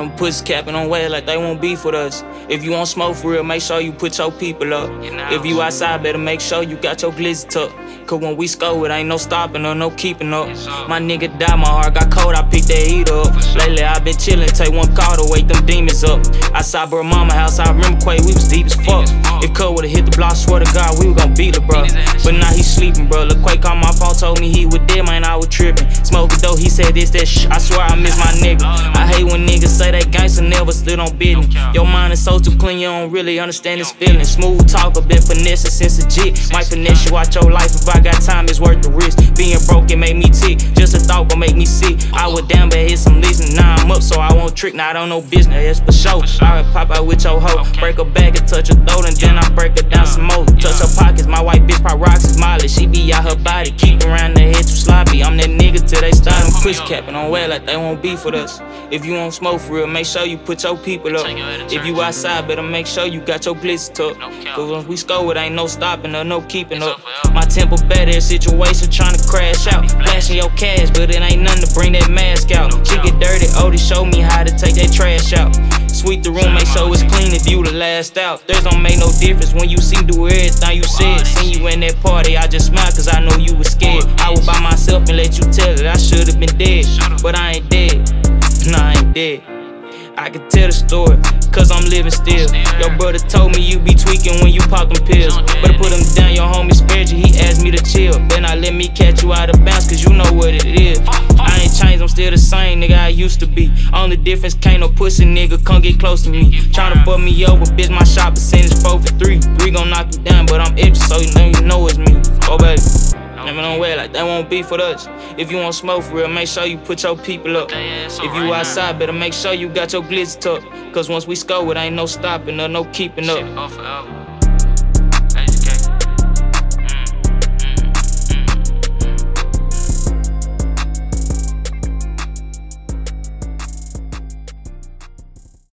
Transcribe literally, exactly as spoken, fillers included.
them pussies capping on way like they won't beef with us. If you want smoke for real, make sure you put your people up. If you outside, better make sure you got your glizzy tucked. Cause when we score, it ain't no stopping or no keeping up. My nigga died, my heart got cold, I picked that heat up. Lately I been chillin', take one call to wake them demons up. Outside bro mama house, I remember Quay, we was deep as fuck. If Cud would've hit the block, swear to God, we was gon' beat it, bro. But now he sleeping, bro. Lil' Quay called my phone, told me he was dead, man, I was trippin'. Smoking dope, he said this, that shit, I swear I miss my nigga. I hate when niggas say they gangsta, never stood on business. Your mind is so too clean, you don't really understand this feeling. Smooth talker, been finessing since a jit. Might finesse you out your life, if I got time, it's worth the risk. Being broke, it made me tick, just a thought gon' make me sick. I was down, but hit some leasin', now I'm up, so I won't trick. Now I don't know business, that's for sure. I would pop out with your hoe, break her back and touch her throat, and then I break her down some more. Touch her pockets, my white bitch pop rocks is Molly. She be out her body, keep around the head too sloppy. I'm that nigga till they start them push capping on way like they won't beef with us. If you want smoke for real, make sure you put your people up. If you outside, better make sure you got your glizzy tucked. Cause when we score, it ain't no stopping or no keeping up. My temper bad in situation, tryna crash out. Flashing your cash, but it ain't nothing to bring that mask out. She get dirty, Odie show me how to take that trash out. Sweep the room, make sure it's clean if you the last out. Theirs don't make no difference when you see do everything you said. Seen you in that party, I just smiled cause I know you was scared. I was by myself and let you tell it, I should've been dead. But I ain't dead, nah I ain't dead. I can tell the story, cause I'm living still. Your brother told me you be tweaking when you pop them pills. Better put him down, your homie spared you, he asked me to chill. Then I let me catch you out of bounds, cause you know what it is. I ain't changed, I'm still the same nigga I used to be. Only difference, can't no pussy nigga come get close to me. Tryna fuck me over, bitch, my shot percentage four for three. Three gon' knock you down, but I'm itchy, so you know, you know it's me. Oh baby, never don't wear like they won't beef with us. If you want smoke for real, make sure you put your people up. If you outside, better make sure you got your glizzy tucked. Cause once we score, it ain't no stopping or no keeping up.